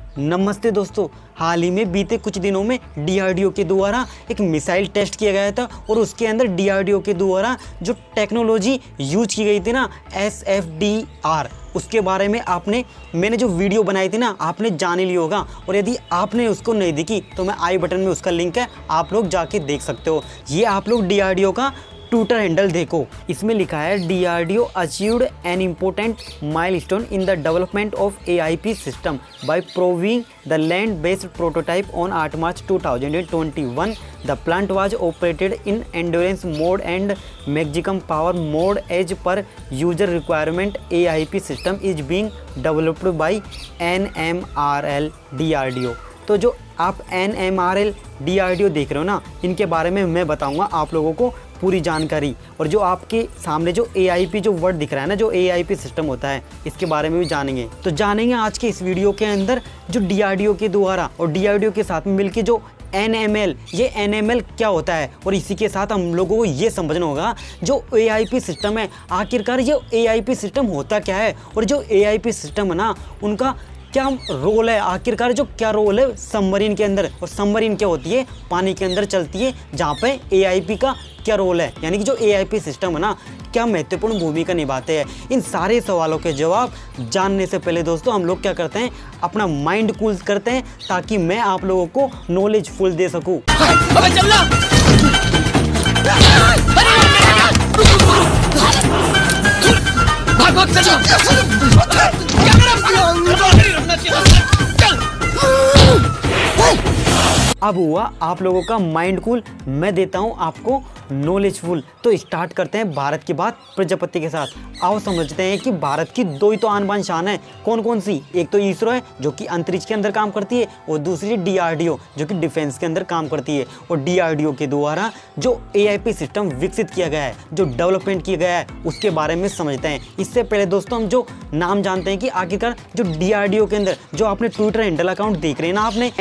नमस्ते दोस्तों, हाल ही में बीते कुछ दिनों में डीआरडीओ के द्वारा एक मिसाइल टेस्ट किया गया था और उसके अंदर डीआरडीओ के द्वारा जो टेक्नोलॉजी यूज की गई थी ना SFDR, उसके बारे में मैंने जो वीडियो बनाई थी ना आपने जान ही लिया होगा। और यदि आपने उसको नहीं देखी तो मैं आई बटन में उसका लिंक है, आप लोग जाके देख सकते हो। ये आप लोग डीआरडीओ का ट्विटर हैंडल देखो, इसमें लिखा है DRDO achieved an important milestone in the development of AIP system by proving the land based prototype on 8 March 2021. The plant was operated in endurance mode and maximum power mode as per user requirement. AIP system is being developed by NMRL DRDO. तो जो आप NMRL DRDO देख रहे हो ना, इनके बारे में मैं बताऊंगा आप लोगों को पूरी जानकारी। और जो आपके सामने जो AIP जो वर्ड दिख रहा है ना, जो AIP सिस्टम होता है, इसके बारे में भी जानेंगे। तो जानेंगे आज के इस वीडियो के अंदर जो DRDO के द्वारा और DRDO के साथ में मिलकर जो NML, ये NML क्या होता है, और इसी के साथ हम लोगों को ये समझना होगा जो AIP सिस्टम है, आखिरकार ये AIP सिस्टम होता क्या है, और जो AIP सिस्टम है ना उनका क्या रोल है, आखिरकार जो क्या रोल है सबमरीन के अंदर। और सबमरीन क्या होती है, पानी के अंदर चलती है, जहाँ पे AIP का क्या रोल है, यानी कि जो AIP सिस्टम है ना क्या महत्वपूर्ण भूमिका निभाते हैं। इन सारे सवालों के जवाब जानने से पहले दोस्तों हम लोग क्या करते हैं, अपना माइंड कूल करते हैं ताकि मैं आप लोगों को नॉलेज फुल दे सकूं। अब हुआ आप लोगों का माइंड कूल, मैं देता हूं आपको नॉलेजफुल। तो स्टार्ट करते हैं भारत की बात प्रजापति के साथ। आओ समझते हैं कि भारत की दो ही तो आन बान शान है, कौन कौन सी। एक तो इसरो है जो कि अंतरिक्ष के अंदर काम करती है, और दूसरी DRDO जो कि डिफेंस के अंदर काम करती है। और DRDO के द्वारा जो AIP सिस्टम विकसित किया गया है, जो डेवलपमेंट किया गया है, उसके बारे में समझते हैं। इससे पहले दोस्तों हम जो नाम जानते हैं कि आखिरकार जो DRDO के अंदर जो आपने ट्विटर हैंडल अकाउंट देख रहे हैं ना आपने,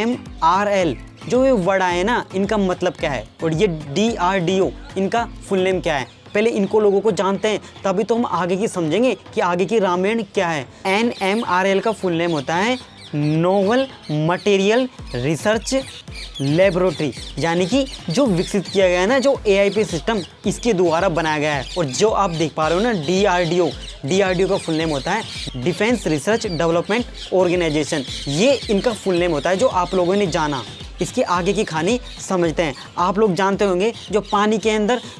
NMRL जो ये वर्ड आए ना, इनका मतलब क्या है, और ये DRDO इनका फुल नेम क्या है। पहले इनको लोगों को जानते हैं, तभी तो हम आगे की समझेंगे कि आगे की रामायण क्या है। NMRL का फुल नेम होता है नोवल मटेरियल रिसर्च लेबोरेटरी, यानी कि जो विकसित किया गया है ना जो AIP सिस्टम, इसके द्वारा बनाया गया है। और जो आप देख पा रहे हो ना DRDO का फुल नेम होता है डिफेंस रिसर्च डेवलपमेंट ऑर्गेनाइजेशन। ये इनका फुल नेम होता है जो आप लोगों ने जाना। इसकी आगे की कहानी समझते हैं। आप लोग जानते होंगे जो पानी के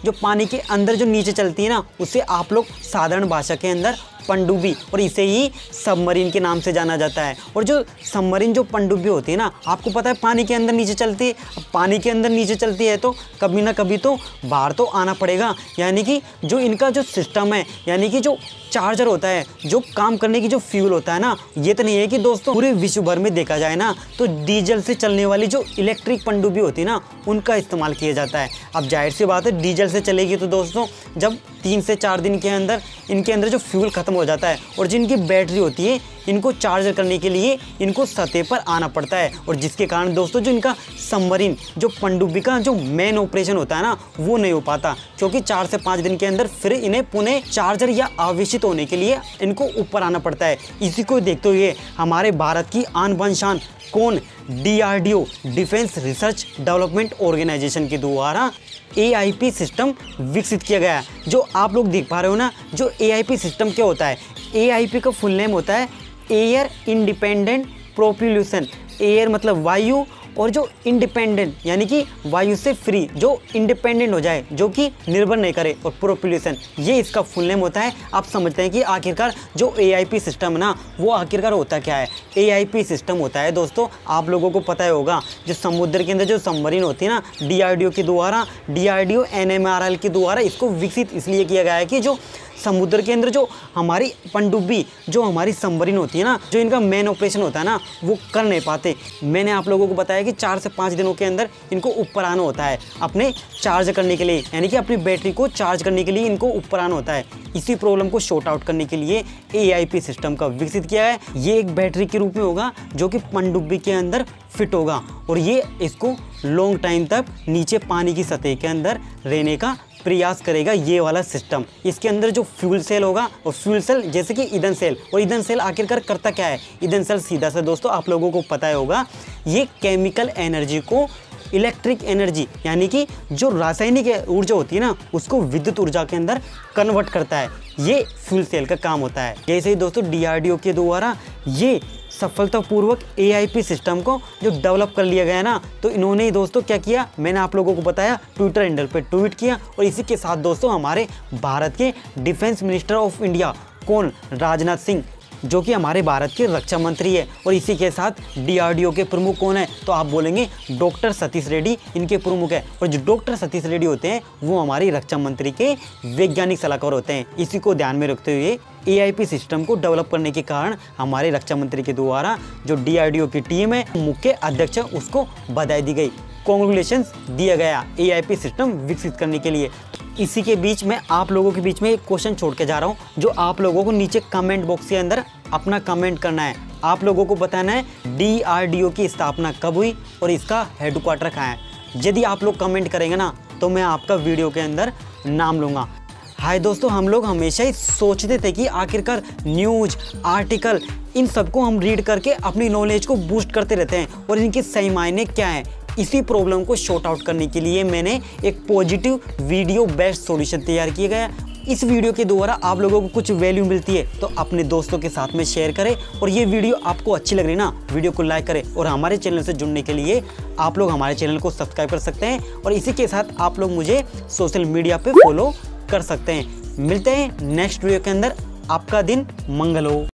अंदर जो नीचे चलती है ना, उसे आप लोग साधारण भाषा के अंदर पनडुब्बी, और इसे ही सबमरीन के नाम से जाना जाता है। और जो सबमरीन जो पनडुब्बी होती है ना, आपको पता है पानी के अंदर नीचे चलती है। अब पानी के अंदर नीचे चलती है तो कभी ना कभी तो बाहर तो आना पड़ेगा, यानी कि जो इनका जो सिस्टम है, यानी कि जो चार्जर होता है, जो काम करने की जो फ्यूल होता है ना, ये तो नहीं है कि दोस्तों पूरे विश्व भर में देखा जाए ना तो डीजल से चलने वाली जो इलेक्ट्रिक पनडुब्बी होती है ना, उनका इस्तेमाल किया जाता है। अब जाहिर सी बात है डीजल से चलेगी तो दोस्तों जब 3 से 4 दिन के अंदर इनके अंदर जो फ्यूल खत्म हो जाता है, और जिनकी बैटरी होती है इनको चार्ज करने के लिए इनको सतह पर आना पड़ता है। और जिसके कारण दोस्तों जो इनका सबमरीन जो पनडुब्बी का जो मेन ऑपरेशन होता है ना, वो नहीं हो पाता, क्योंकि 4 से 5 दिन के अंदर फिर इन्हें पुनः चार्जर या आवेशित होने के लिए इनको ऊपर आना पड़ता है। इसी को देखते हुए हमारे भारत की आन बान शान कौन, DRDO defence research development organisation के द्वारा AIP सिस्टम विकसित किया गया है। जो आप लोग देख पा रहे हो ना, जो AIP सिस्टम क्या होता है, AIP का फुल नेम होता है एयर इंडिपेंडेंट प्रोपल्यूशन। एयर मतलब वायु, और जो इंडिपेंडेंट यानी कि वायु से फ्री, जो इंडिपेंडेंट हो जाए, जो कि निर्भर नहीं करे, और प्रोपल्यूशन ये इसका फुल नेम होता है। आप समझते हैं कि आखिरकार जो AIP सिस्टम है ना, वो आखिरकार होता क्या है। AIP सिस्टम होता है दोस्तों, आप लोगों को पता ही होगा, जो समुद्र के अंदर जो सबमरीन होती है ना, DRDO के द्वारा, DRDO NMRL के द्वारा इसको विकसित इसलिए किया गया है कि जो समुद्र के अंदर जो हमारी पनडुब्बी, जो हमारी सबमरीन होती है ना, जो इनका मेन ऑपरेशन होता है ना, वो कर नहीं पाते। मैंने आप लोगों को बताया कि 4 से 5 दिनों के अंदर इनको ऊपर आना होता है अपने चार्ज करने के लिए, यानी कि अपनी बैटरी को चार्ज करने के लिए इनको ऊपर आना होता है। इसी प्रॉब्लम को शॉर्ट आउट करने के लिए AIP सिस्टम का विकसित किया है। ये एक बैटरी के रूप में होगा जो कि पनडुब्बी के अंदर फिट होगा, और ये इसको लॉन्ग टाइम तक नीचे पानी की सतह के अंदर रहने का प्रयास करेगा ये वाला सिस्टम। इसके अंदर जो फ्यूल सेल होगा, और फ्यूल सेल जैसे कि ईंधन सेल, और ईंधन सेल आखिरकार करता क्या है? ईंधन सेल सीधा सा दोस्तों आप लोगों को पता होगा, ये केमिकल एनर्जी को इलेक्ट्रिक एनर्जी यानी कि जो रासायनिक ऊर्जा होती है ना, उसको विद्युत ऊर्जा के अंदर कन्वर्ट करता है। ये फ्यूल सेल का काम होता है। जैसे ही दोस्तों DRDO के द्वारा ये सफलतापूर्वक AIP सिस्टम को जो डेवलप कर लिया गया ना, तो इन्होंने ही दोस्तों क्या किया, मैंने आप लोगों को बताया, ट्विटर हैंडल पे ट्वीट किया। और इसी के साथ दोस्तों हमारे भारत के डिफेंस मिनिस्टर ऑफ इंडिया कौन, राजनाथ सिंह, जो कि हमारे भारत के रक्षा मंत्री है। और इसी के साथ DRDO के प्रमुख कौन है, तो आप बोलेंगे डॉक्टर सतीश रेड्डी इनके प्रमुख है। और जो डॉक्टर सतीश रेड्डी होते हैं वो हमारी रक्षा मंत्री के वैज्ञानिक सलाहकार होते हैं। इसी को ध्यान में रखते हुए AIP सिस्टम को डेवलप करने के कारण हमारे रक्षा मंत्री के द्वारा जो DRDO की टीम है, मुख्य अध्यक्ष है, उसको बधाई दी गई, कांग्रेचुलेशंस दिया गया AIP सिस्टम विकसित करने के लिए। इसी के बीच में आप लोगों के बीच में एक क्वेश्चन छोड़ के जा रहा हूँ, जो आप लोगों को नीचे कमेंट बॉक्स के अंदर अपना कमेंट करना है। आप लोगों को बताना है DRDO की स्थापना कब हुई और इसका हेडक्वार्टर कहाँ है। यदि आप लोग कमेंट करेंगे ना, तो मैं आपका वीडियो के अंदर नाम लूँगा। हाय दोस्तों, हम लोग हमेशा ही सोचते थे कि आखिरकार न्यूज़, आर्टिकल, इन सबको हम रीड करके अपनी नॉलेज को बूस्ट करते रहते हैं, और इनके सही मायने क्या हैं। इसी प्रॉब्लम को शॉर्ट आउट करने के लिए मैंने एक पॉजिटिव वीडियो बेस्ड सॉल्यूशन तैयार किया गया। इस वीडियो के द्वारा आप लोगों को कुछ वैल्यू मिलती है, तो अपने दोस्तों के साथ में शेयर करें। और ये वीडियो आपको अच्छी लग रही है ना, वीडियो को लाइक करें। और हमारे चैनल से जुड़ने के लिए आप लोग हमारे चैनल को सब्सक्राइब कर सकते हैं। और इसी के साथ आप लोग मुझे सोशल मीडिया पे फॉलो कर सकते हैं। मिलते हैं नेक्स्ट वीडियो के अंदर। आपका दिन मंगल हो।